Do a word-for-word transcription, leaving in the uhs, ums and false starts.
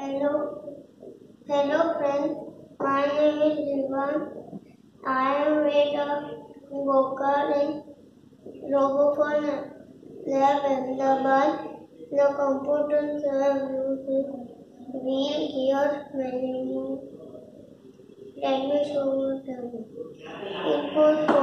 Hello, hello friends. My name is Rivaan. I am with a worker in Robofun Lab Ahmedabad. The computers have used wheel gears many more. Let me show you them. Input